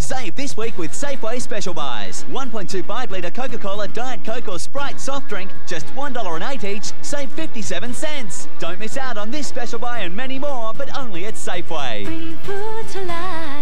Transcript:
Save this week with Safeway special buys. 1.25 litre Coca-Cola, Diet Coke or Sprite soft drink, just $1.08 each, save 57 cents. Don't miss out on this special buy and many more, but only at Safeway. Bring food to life.